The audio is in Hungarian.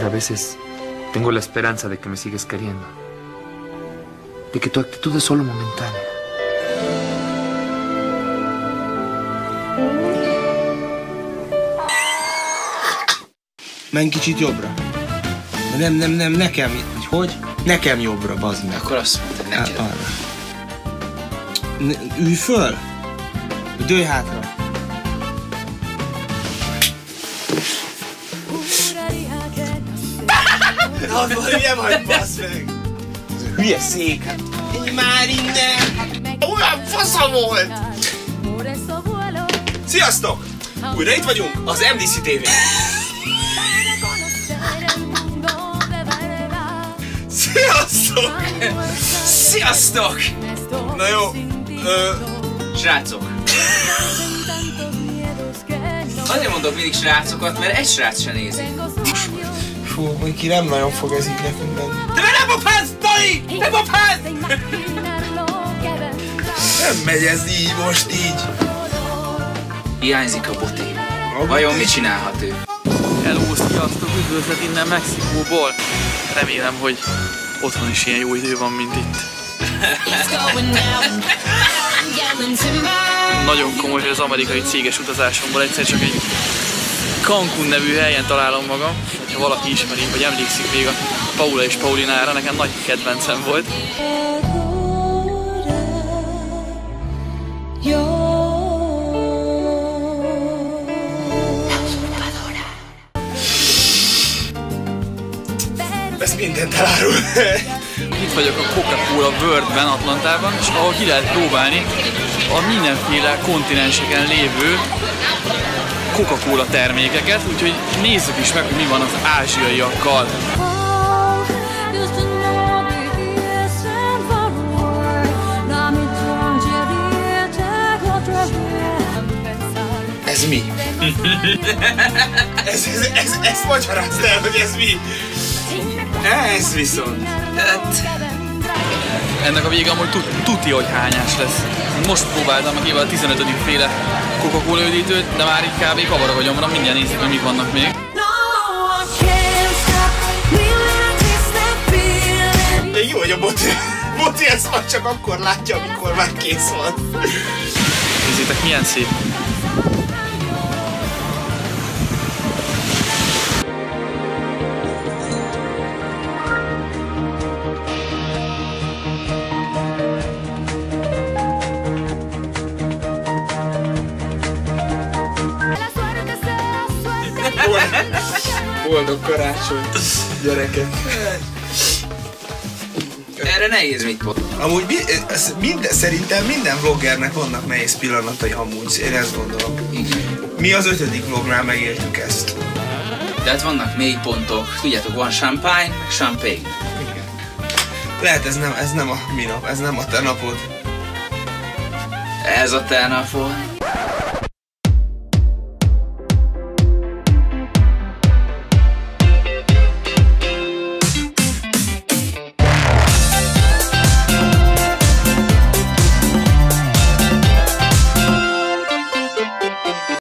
a veces tengo la esperanza de que me sigues queriendo. De que tu actitud es solo momentánea. Menj kicsit jobbra. Nem, nekem. Hogy? Nekem jobbra, bazd meg. Akkor azt mondtad, neked. Arra. Ülj föl. Dőlj hátra. Az ilyen vagy, bassz meg. Ez a hülye szék. Már innen. Olyan fasza volt. Sziasztok! Újra itt vagyunk az MDC TV. Sziasztok! Sziasztok! Na jó, Srácok. Azért mondok mindig srácokat, mert egy srác se nézi. fú, hogy ki nem nagyon fog ez így nekünk menni. De nem bopálsz, Tali! Nem bopálsz! Nem megy ez így, most így. Hiányzik a boti. Vajon mit csinálhat ő? Hello, sziasztok, üdvözlet innen Mexikóból. Remélem, hogy otthon is ilyen jó idő van, mint itt. Nagyon komoly, hogy az amerikai céges utazásomból egyszer csak egy Cancún nevű helyen találom magam. Ha valaki ismeri, vagy emlékszik még a Paula és Paulinára, nekem nagy kedvencem volt. Ez mindent elárul. Itt vagyok a Coca-Cola Worldben, Atlantában, és ahol ki lehet próbálni a mindenféle kontinenseken lévő Coca-Cola termékeket, úgyhogy nézzük is meg, hogy mi van az ázsiaiakkal. Ez mi? ez magyarázd el, hogy ez mi? Ez viszont. Ennek a vége amúgy tuti, hogy hányás lesz. Most próbáltam meg a 15. féle Coca-Cola üdítőt, de már így kb. Kavarog a gyomra, mindjárt nézzük, hogy mik vannak még. De jó, hogy a Boti ezt már csak akkor látja, amikor már kész van. Nézzétek, milyen szép. Boldog karácsony, gyerekek. Erre nehéz mit mondani. Amúgy szerintem minden vloggernek vannak nehéz pillanatai amúgy, én ezt gondolom. Mi az 5. vlognál megéltük ezt. De hát vannak mélypontok, tudjátok, van champagne, meg champagne. Lehet ez nem a mi nap, ez nem a te napod. Ez a te napod.